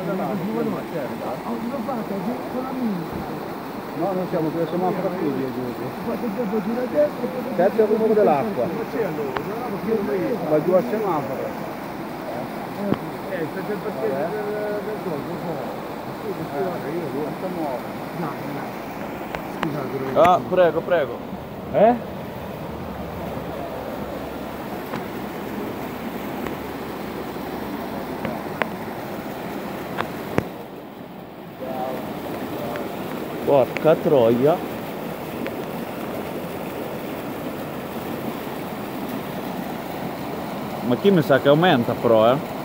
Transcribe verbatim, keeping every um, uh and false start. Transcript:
No, non siamo qui, siamo ancora qui, terzo rumore dell'acqua. Va giù al semaforo. Eh, perché il pacchetto del gioco? Ah, prego, prego. Eh? Porca troia. Ma chi mi sa che aumenta però, eh?